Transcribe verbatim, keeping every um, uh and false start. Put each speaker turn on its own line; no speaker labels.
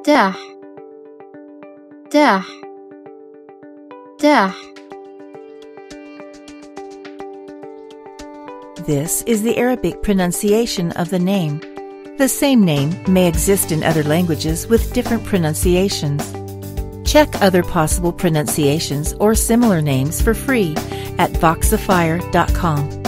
فتاح فتاح فتاح.
This is the Arabic pronunciation of the name. The same name may exist in other languages with different pronunciations. Check other possible pronunciations or similar names for free at voxifier dot com.